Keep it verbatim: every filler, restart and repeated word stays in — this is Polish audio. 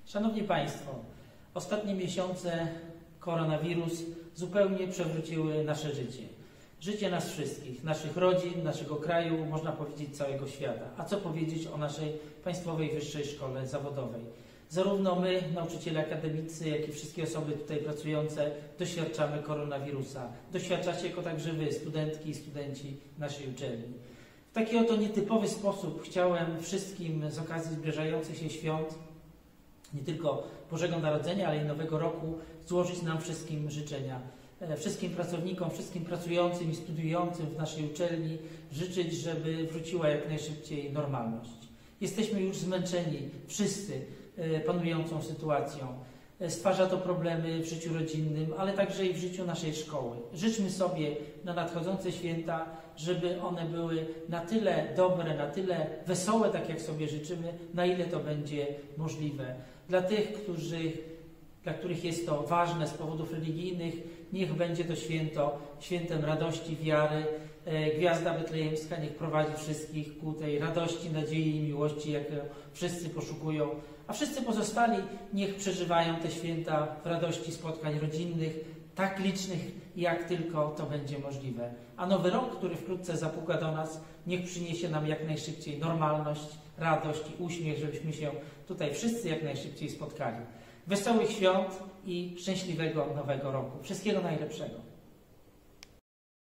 Szanowni Państwo, ostatnie miesiące koronawirus zupełnie przewróciły nasze życie. Życie nas wszystkich, naszych rodzin, naszego kraju, można powiedzieć całego świata. A co powiedzieć o naszej Państwowej Wyższej Szkole Zawodowej? Zarówno my, nauczyciele akademicy, jak i wszystkie osoby tutaj pracujące doświadczamy koronawirusa. Doświadczacie go także Wy, studentki i studenci naszej uczelni. W taki oto nietypowy sposób chciałem wszystkim z okazji zbliżających się świąt, nie tylko Bożego Narodzenia, ale i Nowego Roku, złożyć nam wszystkim życzenia. Wszystkim pracownikom, wszystkim pracującym i studiującym w naszej uczelni życzyć, żeby wróciła jak najszybciej normalność. Jesteśmy już zmęczeni, wszyscy, panującą sytuacją. Stwarza to problemy w życiu rodzinnym, ale także i w życiu naszej szkoły. Życzmy sobie na nadchodzące święta, żeby one były na tyle dobre, na tyle wesołe, tak jak sobie życzymy, na ile to będzie możliwe. Dla tych, którzy, dla których jest to ważne z powodów religijnych, niech będzie to święto świętem radości, wiary. Gwiazda betlejemska niech prowadzi wszystkich ku tej radości, nadziei i miłości, jakie wszyscy poszukują. A wszyscy pozostali niech przeżywają te święta w radości spotkań rodzinnych, tak licznych, jak tylko to będzie możliwe. A Nowy Rok, który wkrótce zapuka do nas, niech przyniesie nam jak najszybciej normalność, radość i uśmiech, żebyśmy się tutaj wszyscy jak najszybciej spotkali. Wesołych świąt i szczęśliwego Nowego Roku. Wszystkiego najlepszego.